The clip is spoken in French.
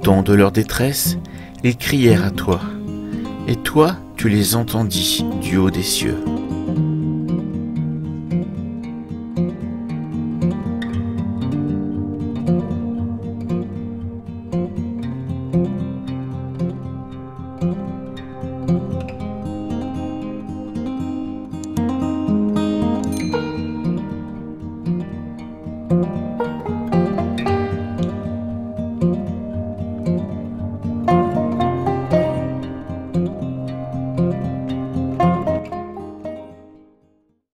temps de leur détresse, ils crièrent à toi, et toi tu les entendis du haut des cieux.